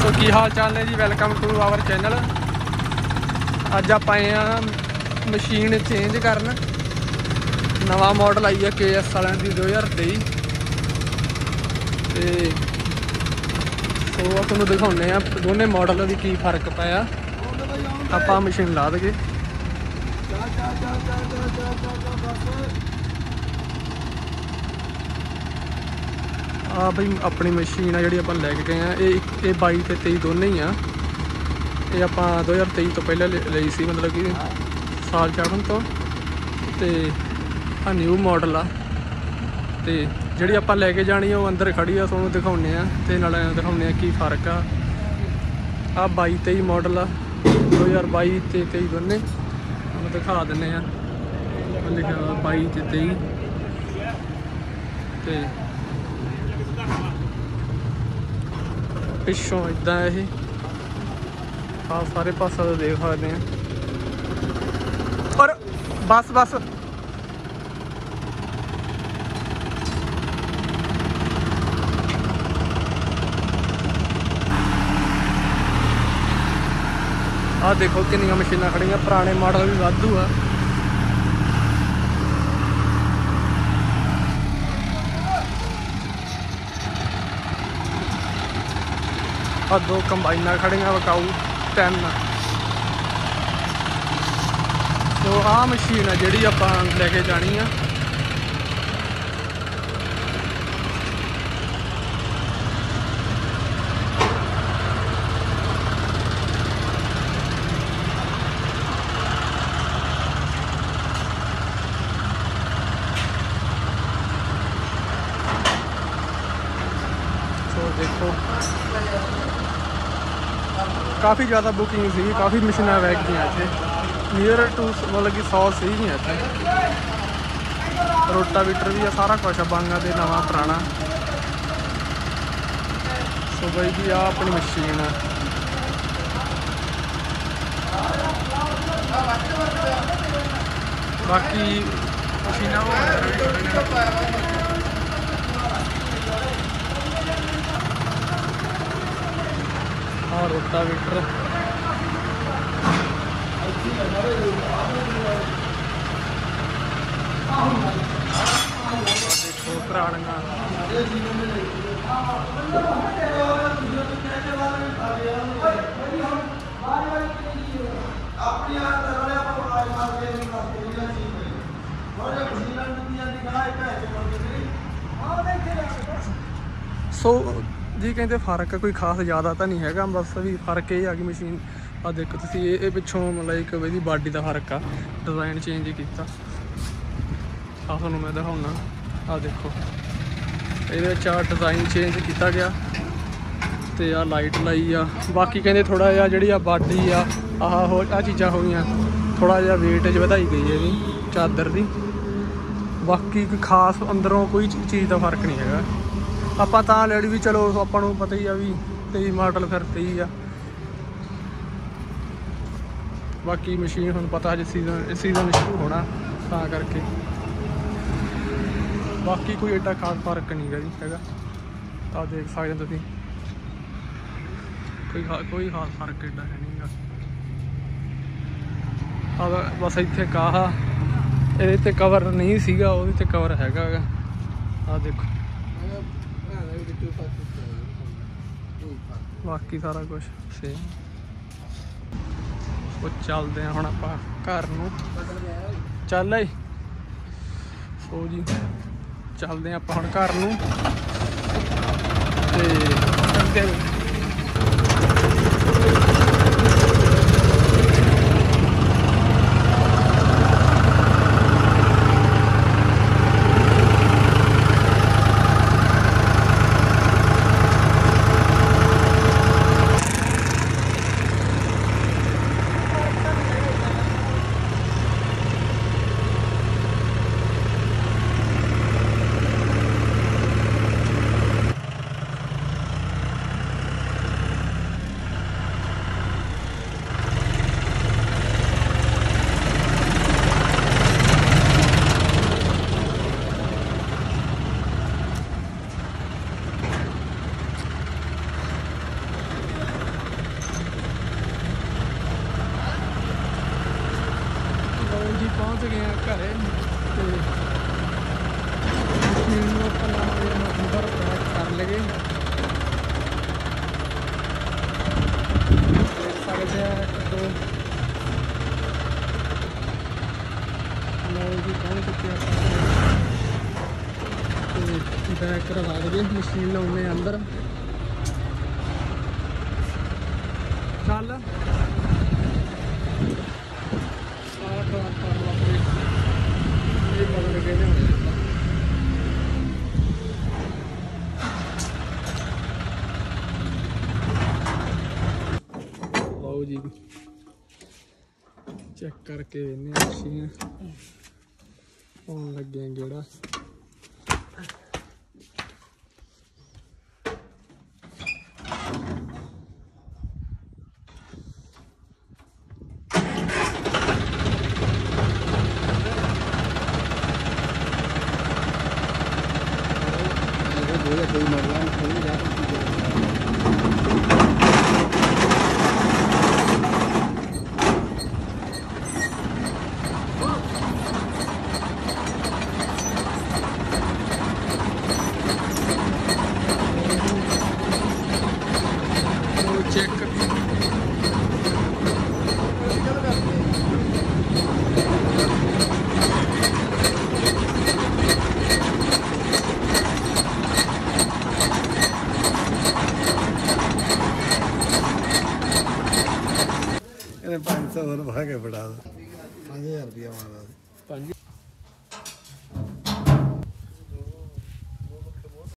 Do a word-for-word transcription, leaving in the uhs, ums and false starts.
तो की हाल चाल ने जी, वेलकम टू आवर चैनल। अज आप आए हैं मशीन चेंज करन। नवा मॉडल आई है के एस वालों की दो हज़ार तेई। तो तुहानूं दिखाने दोनों मॉडल की की फर्क पाया। आप मशीन ला देंगे। आ बई अपनी मशीन आ जी आप लैके गए हैं। ये बाई तो तेई दोनों ही आ। ये आप दो हज़ार तेई तो पहले ली सी, मतलब कि साल चढ़न तो। तो आ न्यू मॉडल आ। तो जी आप लैके जानी है वो अंदर खड़ी आ, तुहानूं दिखाने तो नाल दिखाने की फर्क आ। आ बाई तेई मॉडल आ, दो हज़ार बाई ते तेई दोनों हम दिखा देने। लिखा बाई ते तेई। तो पिछों इदा है, हाँ सारे पासा तो देख सकते हैं। और बस बस आ देखो कितनी मशीन खड़िया। पुराने मॉडल भी वाधू आ। आ दो कंबाइना खड़िया विकाऊ टेन। तो आ मशीन है जी आप लेके जानी है। तो देखो काफ़ी ज़्यादा बुकिंग सी, काफ़ी मशीन वैक दी इतने नीयर टू मतलब कि सौ सी भी इतने। रोटावीटर भी है, सारा कुछ है बांगा दे नवा पुराना। सो भाई जी आ अपनी मशीन है। बाकी मशीना हाँ रोटावीटर देखो पुरानियां। सो जी कहते फर्क कोई खास ज़्यादा तो नहीं है, बस भी फर्क ये आ कि मशीन आ देखो तुम ये पिछों मतलब एक बड़ी बॉडी का फर्क आ। डिज़ाइन चेंज किया आ थोड़ा मैं दिखाऊना। आ देखो ये डिज़ाइन चेंज किया गया। तो आ लाइट लाई आ। बाकी कहते थोड़ा जहा जी आ बॉडी आ आह हो आ चीज़ा हो गई थोड़ा जहा वेट च वधाई गई है चादर की। बाकी कोई खास अंदरों कोई चीज़ का फर्क नहीं है। आप लेडी भी चलो आपू पता ही आ भी तेई मॉडल फिर तेई आ। बाकी मशीन हम पता है सीजन सीजन शुरू होना ता करके। बाकी कोई एडा खास फर्क नहीं है जी है। आ देख सकते तुम कोई खा कोई खास फर्क एडा है नहीं। बस इतने काह ये कवर नहीं सीगा, वो कवर हैगा। आ देखो बाकी सारा कुछ सेम। वो चलते हैं हम आप घर नूं। चल आई सो जी चलते हैं आप हम घर नूं। ते चलते ਗਏ ਹਾਂ ਘਰੇ ਤੇ ਮਸ਼ੀਨ ਨੂੰ ਆਪਾਂ ਲਾਵਾਂਗੇ ਅੰਦਰ ਪੈਕ ਕਰ ਲਈਏ। ਦੇਖ ਸਕਦੇ ਆ ਦੋ ਲਓ ਜੀ ਪਹੁੰਚ ਚੁੱਕੇ ਆਪਾਂ ਤੇ ਬੈਕ ਕਰਵਾ ਦਈਏ। ਮਸ਼ੀਨ ਲਾਉਣੇ ਅੰਦਰ ਚੱਲ ਸਾਰਾ ਟਰਾਂਸਫਾਰਮਰ ਆਪਣੇ ਇਹ ਬਦਲ ਗਏ ਨੇ। ਲਓ ਜੀ ਚੈੱਕ ਕਰਕੇ ਵੇਖਦੇ ਹਾਂ ਮਸ਼ੀਨ ਆਉਣ ਲੱਗੇ ਜਿਹੜਾ कोई मरना नहीं जाता। चेक पाँच सौ और भागे बढ़ा दो पाँच हजार रुपया मांगा।